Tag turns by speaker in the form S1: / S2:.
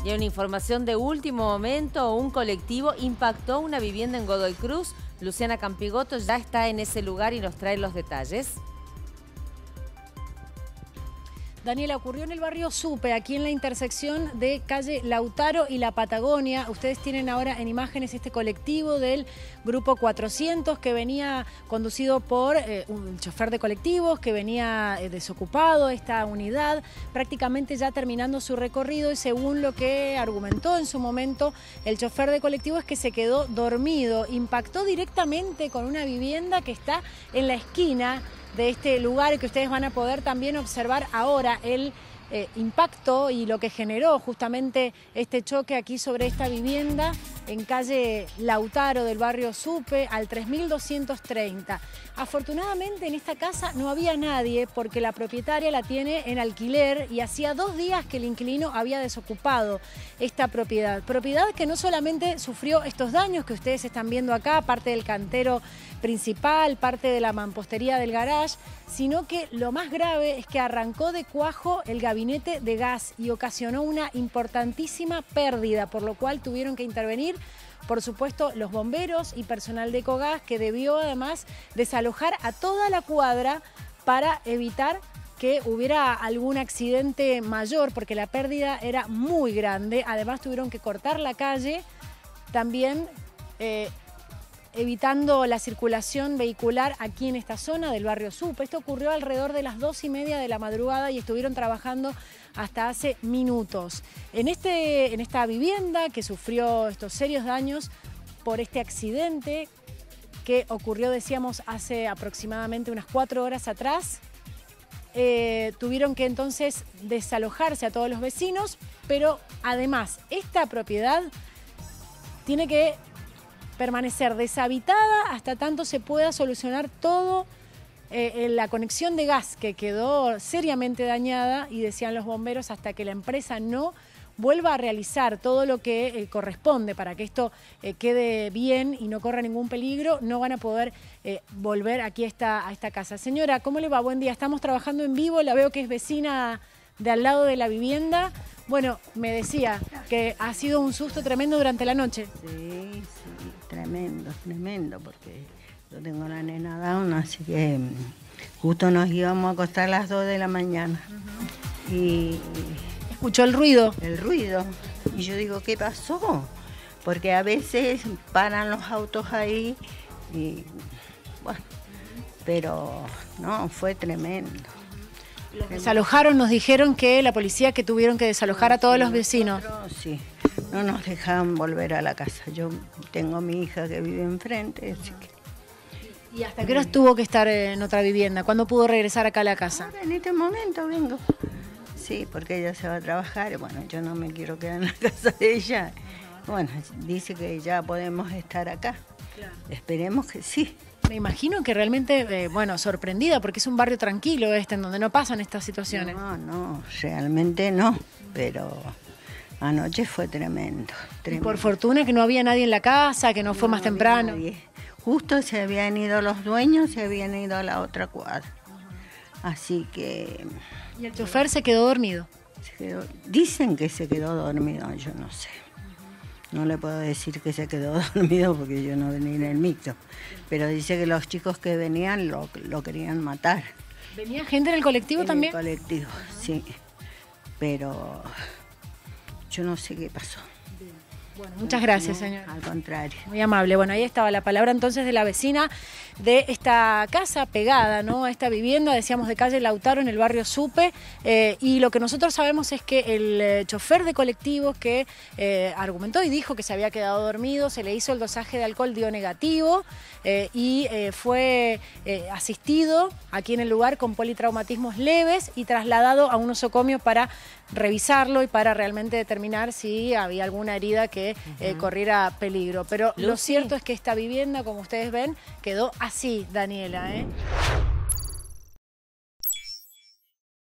S1: Y una información de último momento, un colectivo impactó una vivienda en Godoy Cruz. Luciana Campigoto ya está en ese lugar y nos trae los detalles.
S2: Daniela, ocurrió en el barrio Supe, aquí en la intersección de calle Lautaro y La Patagonia. Ustedes tienen ahora en imágenes este colectivo del Grupo 400 que venía conducido por un chofer de colectivos que venía desocupado, esta unidad, prácticamente ya terminando su recorrido, y según lo que argumentó en su momento el chofer de colectivo es que se quedó dormido. Impactó directamente con una vivienda que está en la esquina de este lugar, que ustedes van a poder también observar ahora el impacto y lo que generó justamente este choque aquí sobre esta vivienda en calle Lautaro del barrio Supe al 3230. Afortunadamente en esta casa no había nadie porque la propietaria la tiene en alquiler y hacía 2 días que el inquilino había desocupado esta propiedad. Propiedad que no solamente sufrió estos daños que ustedes están viendo acá, parte del cantero principal, parte de la mampostería del garage, sino que lo más grave es que arrancó de cuajo el gabinete de gas y ocasionó una importantísima pérdida, por lo cual tuvieron que intervenir, por supuesto, los bomberos y personal de Ecogás, que debió además desalojar a toda la cuadra para evitar que hubiera algún accidente mayor, porque la pérdida era muy grande. Además tuvieron que cortar la calle, también evitando la circulación vehicular aquí en esta zona del barrio Supe. Esto ocurrió alrededor de las 2:30 de la madrugada y estuvieron trabajando hasta hace minutos. En esta vivienda que sufrió estos serios daños por este accidente que ocurrió, decíamos, hace aproximadamente unas 4 horas atrás, tuvieron que entonces desalojarse a todos los vecinos, pero además esta propiedad tiene que permanecer deshabitada hasta tanto se pueda solucionar todo la conexión de gas que quedó seriamente dañada, y decían los bomberos, hasta que la empresa no vuelva a realizar todo lo que corresponde para que esto quede bien y no corra ningún peligro, no van a poder volver aquí a esta casa. Señora, ¿cómo le va? Buen día. Estamos trabajando en vivo, la veo que es vecina de al lado de la vivienda. Bueno, me decía que ha sido un susto tremendo durante la noche.
S3: Sí, tremendo, porque yo tengo la nena down, así que justo nos íbamos a acostar a las 2 de la mañana. Y
S2: ¿escuchó el ruido?
S3: El ruido. Y yo digo, ¿qué pasó? Porque a veces paran los autos ahí y bueno, pero no, fue tremendo.
S2: Los desalojaron, nos dijeron que la policía que tuvieron que desalojar a todos los vecinos.
S3: Sí, no nos dejaban volver a la casa. Yo tengo a mi hija que vive enfrente, así que...
S2: ¿Y hasta qué hora tuvo que estar en otra vivienda? ¿Cuándo pudo regresar acá a la casa?
S3: Ahora, en este momento vengo. Sí, porque ella se va a trabajar. Bueno, yo no me quiero quedar en la casa de ella. Bueno, dice que ya podemos estar acá. Claro. Esperemos que sí.
S2: Me imagino que realmente, bueno, sorprendida, porque es un barrio tranquilo en donde no pasan estas situaciones.
S3: No, realmente no, pero anoche fue tremendo.
S2: Y por fortuna que no había nadie en la casa, que no fue más temprano.
S3: Nadie. Justo se habían ido los dueños, se habían ido a la otra cuadra. Así que...
S2: ¿Y el chofer se quedó dormido?
S3: Dicen que se quedó dormido, yo no sé. No le puedo decir que se quedó dormido porque yo no venía en el micro. Pero dice que los chicos que venían lo querían matar.
S2: ¿Venía gente en el colectivo también?
S3: En el colectivo, sí. Pero yo no sé qué pasó.
S2: Bueno, muchas gracias, señora.
S3: Al contrario.
S2: Muy amable. Bueno, ahí estaba la palabra entonces de la vecina de esta casa pegada, ¿no?, a esta vivienda, decíamos, de calle Lautaro en el barrio Supe. Y lo que nosotros sabemos es que el chofer de colectivos que argumentó y dijo que se había quedado dormido, se le hizo el dosaje de alcohol, dio negativo, y fue asistido aquí en el lugar con politraumatismos leves y trasladado a un nosocomio para revisarlo y para realmente determinar si había alguna herida que corriera peligro. Pero lo cierto es que esta vivienda, como ustedes ven, quedó así, Daniela,